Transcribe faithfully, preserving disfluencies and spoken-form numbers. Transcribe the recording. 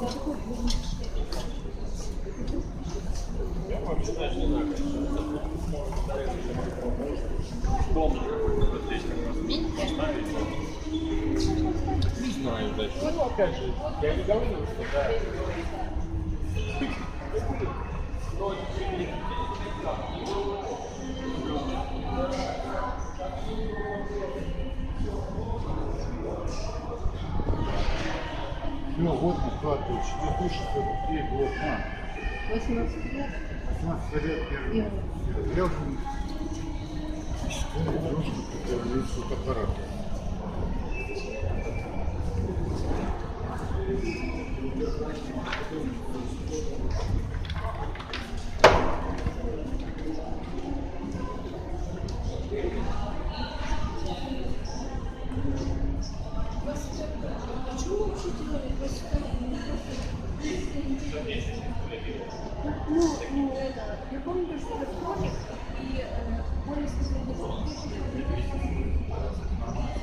Я вообще даже не знаю, дом какой-то здесь как раз. Не знаю даже. Ну, опять же, я не говорю, что да. Ну, вот выкладываю, четыре тысячи сорок три год. восемнадцать лет. восемнадцать лет первый. Я уже дружку, которая есть фотоаппарат. Ну, ну, это, я помню, что это кролик, и э, более сказать,